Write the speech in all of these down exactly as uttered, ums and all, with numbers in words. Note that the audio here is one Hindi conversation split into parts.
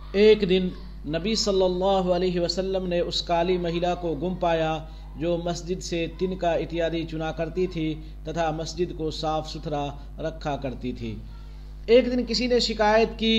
एक दिन नबी सल्लल्लाहु अलैहि वसल्लम ने उस काली महिला को गुम पाया जो मस्जिद से तिनका इत्यादि चुना करती थी तथा मस्जिद को साफ सुथरा रखा करती थी। एक दिन किसी ने शिकायत की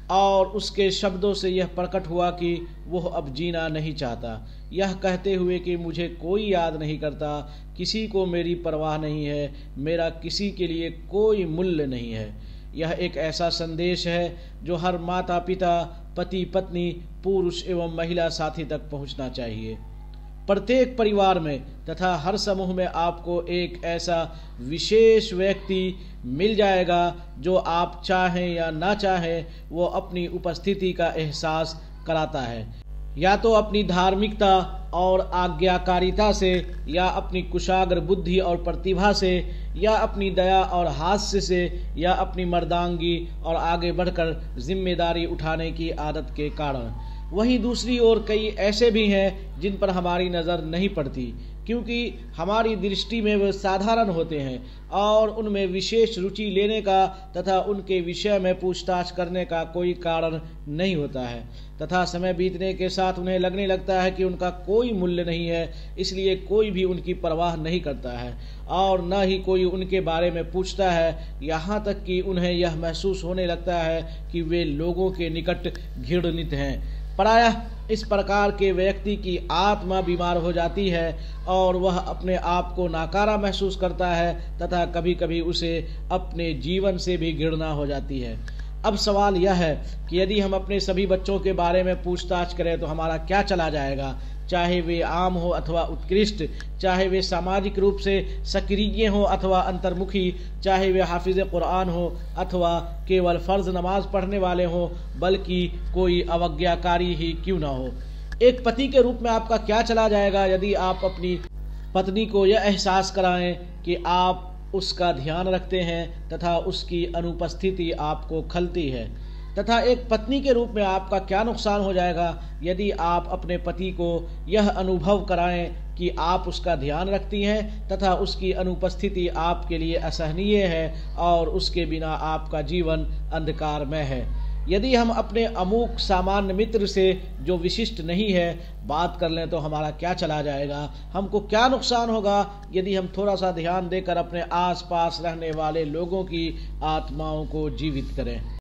और उसके शब्दों से यह प्रकट हुआ कि वह अब जीना नहीं चाहता, यह कहते हुए कि मुझे कोई याद नहीं करता, किसी को मेरी परवाह नहीं है, मेरा किसी के लिए कोई मूल्य नहीं है। यह एक ऐसा संदेश है जो हर माता पिता, पति पत्नी, पुरुष एवं महिला साथी तक पहुंचना चाहिए। प्रत्येक परिवार में तथा हर समूह में आपको एक ऐसा विशेष व्यक्ति मिल जाएगा जो आप चाहें या ना चाहें वो अपनी उपस्थिति का एहसास कराता है, या तो अपनी धार्मिकता और आज्ञाकारिता से, या अपनी कुशाग्र बुद्धि और प्रतिभा से, या अपनी दया और हास्य से, या अपनी मर्दांगी और आगे बढ़कर जिम्मेदारी उठाने की आदत के कारण। वहीं दूसरी ओर कई ऐसे भी हैं जिन पर हमारी नज़र नहीं पड़ती, क्योंकि हमारी दृष्टि में वे साधारण होते हैं और उनमें विशेष रुचि लेने का तथा उनके विषय में पूछताछ करने का कोई कारण नहीं होता है, तथा समय बीतने के साथ उन्हें लगने लगता है कि उनका कोई मूल्य नहीं है, इसलिए कोई भी उनकी परवाह नहीं करता है और न ही कोई उनके बारे में पूछता है। यहाँ तक कि उन्हें यह महसूस होने लगता है कि वे लोगों के निकट घृणित हैं। प्रायः इस प्रकार के व्यक्ति की आत्मा बीमार हो जाती है और वह अपने आप को नाकारा महसूस करता है तथा कभी कभी उसे अपने जीवन से भी घृणा हो जाती है। अब सवाल यह है कि यदि हम अपने सभी बच्चों के बारे में पूछताछ करें तो हमारा क्या चला जाएगा, चाहे वे आम हो अथवा उत्कृष्ट, चाहे वे सामाजिक रूप से सक्रिय हो अथवा अंतर्मुखी, चाहे वे हाफिज कुरान हो अथवा केवल फर्ज नमाज पढ़ने वाले हो, बल्कि कोई अवज्ञाकारी ही क्यों ना हो। एक पति के रूप में आपका क्या चला जाएगा यदि आप अपनी पत्नी को यह एहसास कराएं कि आप उसका ध्यान रखते हैं तथा उसकी अनुपस्थिति आपको खलती है। तथा एक पत्नी के रूप में आपका क्या नुकसान हो जाएगा यदि आप अपने पति को यह अनुभव कराएं कि आप उसका ध्यान रखती हैं तथा उसकी अनुपस्थिति आपके लिए असहनीय है और उसके बिना आपका जीवन अंधकारमय है। यदि हम अपने अमुक सामान्य मित्र से जो विशिष्ट नहीं है बात कर लें तो हमारा क्या चला जाएगा, हमको क्या नुकसान होगा यदि हम थोड़ा सा ध्यान देकर अपने आसपास रहने वाले लोगों की आत्माओं को जीवित करें।